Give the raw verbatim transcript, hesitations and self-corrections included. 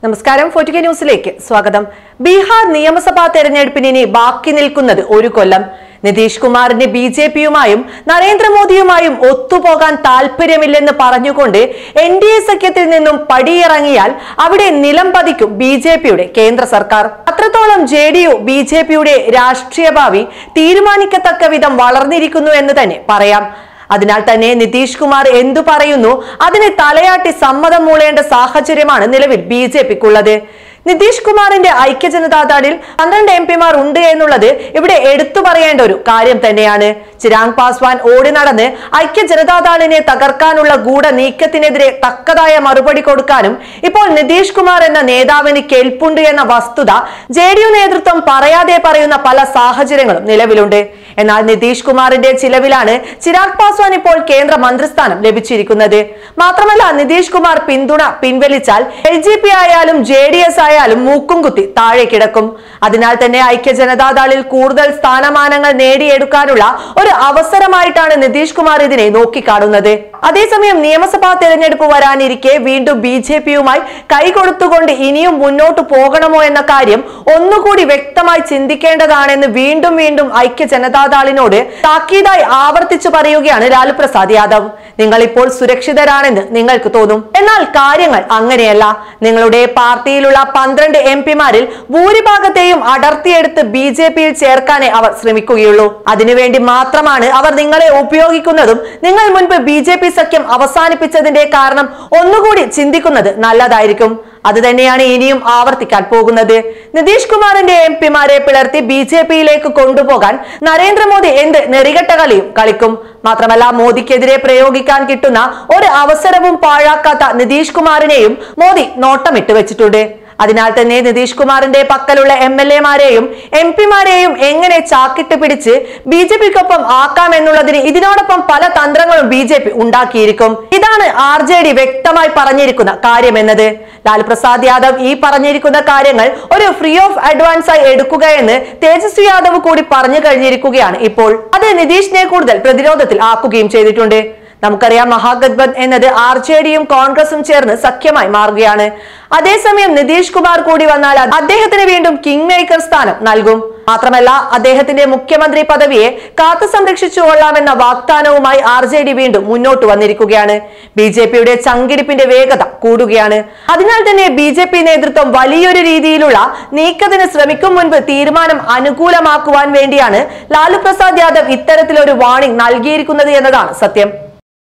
നമസ്കാരം forty K ന്യൂസിലേക്ക് സ്വാഗതം. ബീഹാർ നിയമസഭാ തെരഞ്ഞെടുപ്പിന് ഇനി ബാക്കി നിൽക്കുന്നത് ഒരു കൊല്ലം. നിതീഷ് കുമാറിന് ബി ജെ പിയുമായും നരേന്ദ്രമോദിയുമായും ഒത്തുപോകാൻ താല്പര്യമില്ലെന്ന് പറഞ്ഞുകൊണ്ട് എൻ ഡി എ സഖ്യത്തിൽ നിന്നും പടിയിറങ്ങിയാൽ അവിടെ നിലം പതിക്കും ബി ജെ പിയുടെ കേന്ദ്ര സർക്കാർ. അത്രത്തോളം J D U B J പിയുടെ രാഷ്ട്രീയ ഭാവി തീരുമാനിക്കത്തക്ക വിധം വളർന്നിരിക്കുന്നു എന്ന് തന്നെ പറയാം. അതിനാൽ തന്നെ നിതീഷ് കുമാർ എന്തു പറയുന്നു അതിന് തലയാട്ടി സമ്മതം മൂളേണ്ട സാഹചര്യമാണ് നിലവിൽ ബി ജെ പിക്കുള്ളത്. നിതീഷ് കുമാറിന്റെ ഐക്യജനതാദളിൽ പന്ത്രണ്ട് എം പിമാർ ഉണ്ട് എന്നുള്ളത് ഇവിടെ എടുത്തു പറയേണ്ട ഒരു കാര്യം തന്നെയാണ്. ചിരാഗ് പാസ്വാൻ ഓടി നടന്ന് ഐക്യജനതാദളിനെ തകർക്കാനുള്ള ഗൂഢ നീക്കത്തിനെതിരെ തക്കതായ മറുപടി കൊടുക്കാനും ഇപ്പോൾ നിതീഷ് കുമാർ എന്ന നേതാവിന് കേൾപ്പുണ്ട് എന്ന വസ്തുത ജെ ഡി യു നേതൃത്വം പറയാതെ പറയുന്ന പല സാഹചര്യങ്ങളും നിലവിലുണ്ട്. എന്നാൽ നിതീഷ് കുമാറിന്റെ ചിലവിലാണ് ചിരാഗ് പാസ്വാൻ ഇപ്പോൾ കേന്ദ്ര മന്ത്രിസ്ഥാനം ലഭിച്ചിരിക്കുന്നത്. മാത്രമല്ല നിതീഷ് കുമാർ പിന്തുണ പിൻവലിച്ചാൽ എൽ ജെ പി ആയാലും ജെ ഡി എസ് ആയാലും മൂക്കും കുത്തി താഴെ കിടക്കും. അതിനാൽ തന്നെ ഐക്യജനതാദളിൽ കൂടുതൽ സ്ഥാനമാനങ്ങൾ നേടിയെടുക്കാനുള്ള ഒരു അവസരമായിട്ടാണ് നിതീഷ് കുമാർ ഇതിനെ നോക്കിക്കാണുന്നത്. അതേസമയം നിയമസഭാ തെരഞ്ഞെടുപ്പ് വരാനിരിക്കെ വീണ്ടും ബി ജെ പിയുമായി കൈകൊടുത്തുകൊണ്ട് ഇനിയും മുന്നോട്ട് പോകണമോ എന്ന കാര്യം ഒന്നുകൂടി വ്യക്തമായി ചിന്തിക്കേണ്ടതാണെന്ന് വീണ്ടും വീണ്ടും ഐക്യ ജനതാദളിനോട് താക്കീതായി ആവർത്തിച്ചു പറയുകയാണ് ലാലു പ്രസാദ് യാദവ്. നിങ്ങൾ ഇപ്പോൾ സുരക്ഷിതരാണെന്ന് നിങ്ങൾക്ക് തോന്നും, എന്നാൽ കാര്യങ്ങൾ അങ്ങനെയല്ല. നിങ്ങളുടെ പാർട്ടിയിലുള്ള പന്ത്രണ്ട് എം പിമാരിൽ ഭൂരിഭാഗത്തെയും അടർത്തിയെടുത്ത് ബി ജെ പിയിൽ ചേർക്കാനേ അവർ ശ്രമിക്കുകയുള്ളൂ. അതിനുവേണ്ടി മാത്രമാണ് അവർ നിങ്ങളെ ഉപയോഗിക്കുന്നതും. നിങ്ങൾ മുൻപ് ബി ജെ പി സഖ്യം അവസാനിപ്പിച്ചതിന്റെ കാരണം ഒന്നുകൂടി ചിന്തിക്കുന്നത് നല്ലതായിരിക്കും. അത് തന്നെയാണ് ഇനിയും ആവർത്തിക്കാൻ പോകുന്നത്. നിതീഷ് കുമാറിന്റെ എം പിമാരെ പിളർത്തി ബി ജെ പിയിലേക്ക് കൊണ്ടുപോകാൻ നരേന്ദ്രമോദി എന്ത് നെറികെട്ട കളിയും കളിക്കും. മാത്രമല്ല മോദിക്കെതിരെ പ്രയോഗിക്കാൻ കിട്ടുന്ന ഒരു അവസരവും പാഴാക്കാത്ത നിതീഷ് കുമാറിനെയും മോദി നോട്ടമിട്ട് വെച്ചിട്ടുണ്ട്. അതിനാൽ തന്നെ നിതീഷ് കുമാറിന്റെ പക്കലുള്ള എം എൽ എമാരെയും എം പിമാരെയും എങ്ങനെ ചാക്കിട്ട് പിടിച്ച് ബി ജെ പിക്കൊപ്പം ആക്കാം എന്നുള്ളതിന് ഇതിനോടൊപ്പം പല തന്ത്രങ്ങളും ബി ജെ പി ഉണ്ടാക്കിയിരിക്കും. ഇതാണ് ആർ ജെ ഡി വ്യക്തമായി പറഞ്ഞിരിക്കുന്ന കാര്യം എന്നത്. ലാലു പ്രസാദ് യാദവ് ഈ പറഞ്ഞിരിക്കുന്ന കാര്യങ്ങൾ ഒരു ഫ്രീ ഓഫ് അഡ്വാൻസ് ആയി എടുക്കുക എന്ന് തേജസ്വി യാദവ് കൂടി പറഞ്ഞു കഴിഞ്ഞിരിക്കുകയാണ് ഇപ്പോൾ. അത് നിതീഷിനെ കൂടുതൽ പ്രതിരോധത്തിൽ ആക്കുകയും ചെയ്തിട്ടുണ്ട്. നമുക്കറിയാം മഹാഗത്ബന്ധൻ എന്നത് ആർ ജെ ഡിയും കോൺഗ്രസും ചേർന്ന് സഖ്യമായി മാറുകയാണ്. അതേസമയം നിതീഷ് കുമാർ കൂടി വന്നാൽ അദ്ദേഹത്തിന് വീണ്ടും കിങ് മേക്കർ സ്ഥാനം നൽകും. മാത്രമല്ല അദ്ദേഹത്തിന്റെ മുഖ്യമന്ത്രി പദവിയെ കാത്തു സംരക്ഷിച്ചു കൊള്ളാമെന്ന വാഗ്ദാനവുമായി ആർ ജെ ഡി വീണ്ടും മുന്നോട്ട് വന്നിരിക്കുകയാണ്. ബി ജെ പിയുടെ ചങ്കിടിപ്പിന്റെ വേഗത കൂടുകയാണ്. അതിനാൽ തന്നെ ബി ജെ പി നേതൃത്വം വലിയൊരു രീതിയിലുള്ള നീക്കത്തിന് ശ്രമിക്കും മുൻപ് തീരുമാനം അനുകൂലമാക്കുവാൻ വേണ്ടിയാണ് ലാലു പ്രസാദ് യാദവ് ഇത്തരത്തിലൊരു വാർണിംഗ് നൽകിയിരിക്കുന്നത് എന്നതാണ് സത്യം.